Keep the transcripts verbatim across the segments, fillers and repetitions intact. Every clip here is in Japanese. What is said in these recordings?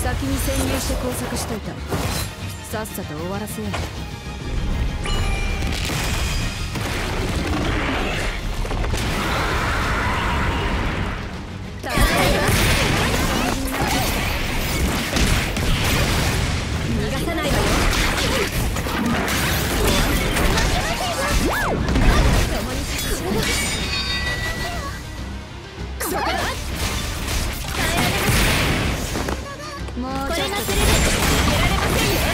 先に潜入して工作しといた。さっさと終わらせよう。逃がさないわよ。共にそこだ。もうちょっとこれがすれで逃げられませんよ。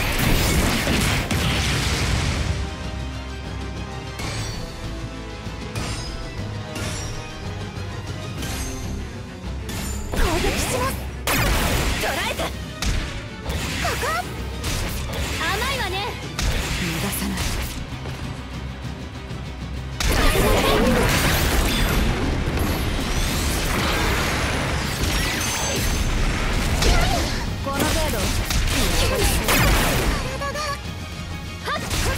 攻撃します。捕らえた。ここ甘いわね。逃がさない。この程度。体がはっ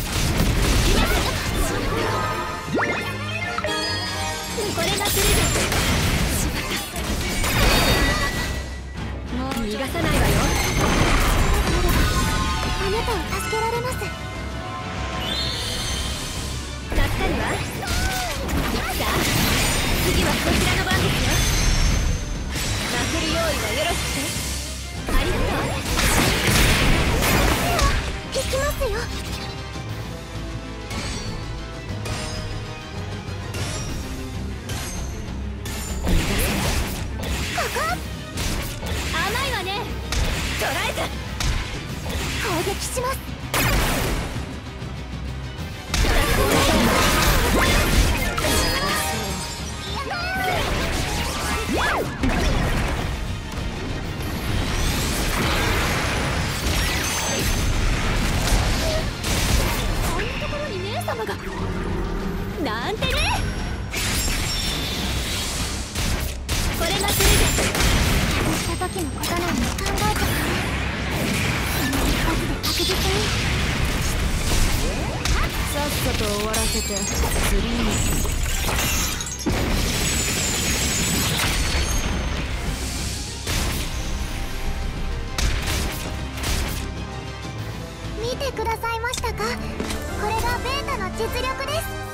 これがするで。もう逃がさないわよ。あなたを助けられます。助かるわ。さあ次はこちらの番ですよ。負ける用意はよろしくて。ありがとう。行きますよ。ここ甘いわね。捕らえた。攻撃します。こんなところに姉様がなんてね。これがするで。外した時のことなんて考えたらこの一発で確実にさっさと終わらせてスリー見てくださいましたか。これがベータの実力です。